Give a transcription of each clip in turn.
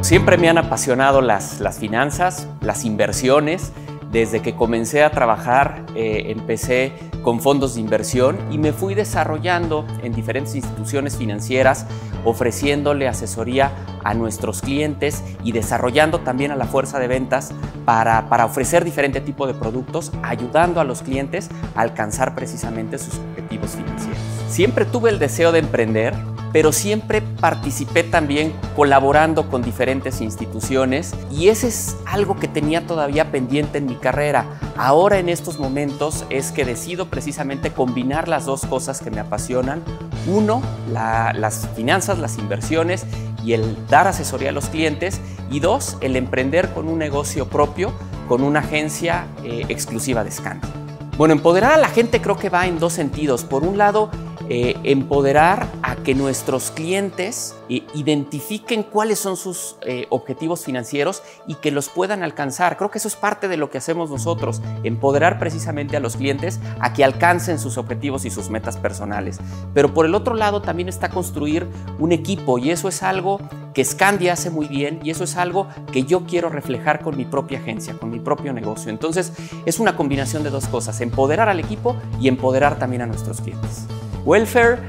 Siempre me han apasionado las finanzas, las inversiones. Desde que comencé a trabajar, empecé con fondos de inversión y me fui desarrollando en diferentes instituciones financieras, ofreciéndole asesoría a nuestros clientes y desarrollando también a la fuerza de ventas para ofrecer diferente tipo de productos, ayudando a los clientes a alcanzar precisamente sus objetivos financieros. Siempre tuve el deseo de emprender, pero siempre participé también colaborando con diferentes instituciones y ese es algo que tenía todavía pendiente en mi carrera. Ahora en estos momentos es que decido precisamente combinar las dos cosas que me apasionan. Uno, las finanzas, las inversiones y el dar asesoría a los clientes. Y dos, el emprender con un negocio propio, con una agencia exclusiva de Scandia. Bueno, empoderar a la gente creo que va en dos sentidos. Por un lado, empoderar a que nuestros clientes identifiquen cuáles son sus objetivos financieros y que los puedan alcanzar. Creo que eso es parte de lo que hacemos nosotros, empoderar precisamente a los clientes a que alcancen sus objetivos y sus metas personales. Pero por el otro lado también está construir un equipo y eso es algo que Scandia hace muy bien y eso es algo que yo quiero reflejar con mi propia agencia, con mi propio negocio. Entonces es una combinación de dos cosas, empoderar al equipo y empoderar también a nuestros clientes. Welfare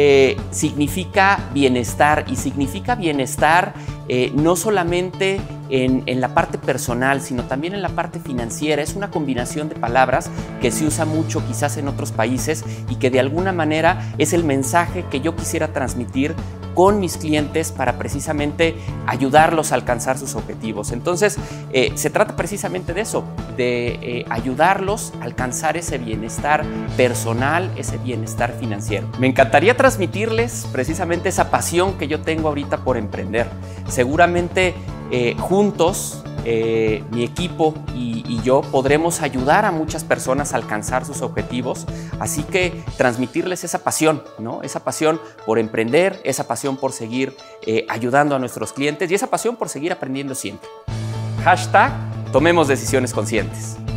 significa bienestar y significa bienestar no solamente en la parte personal, sino también en la parte financiera. Es una combinación de palabras que se usa mucho quizás en otros países y que de alguna manera es el mensaje que yo quisiera transmitir con mis clientes para precisamente ayudarlos a alcanzar sus objetivos. Entonces, se trata precisamente de eso, de ayudarlos a alcanzar ese bienestar personal, ese bienestar financiero. Me encantaría transmitirles precisamente esa pasión que yo tengo ahorita por emprender. Seguramente juntos, mi equipo y yo podremos ayudar a muchas personas a alcanzar sus objetivos, así que transmitirles esa pasión, ¿no? Esa pasión por emprender, esa pasión por seguir ayudando a nuestros clientes y esa pasión por seguir aprendiendo siempre. #Tomemos decisiones conscientes.